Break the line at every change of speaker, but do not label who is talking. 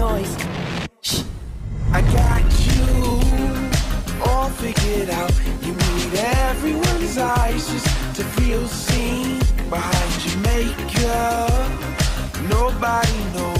noise. Shh.
I got you all figured out. You need everyone's eyes just to feel seen behind your makeup. Nobody knows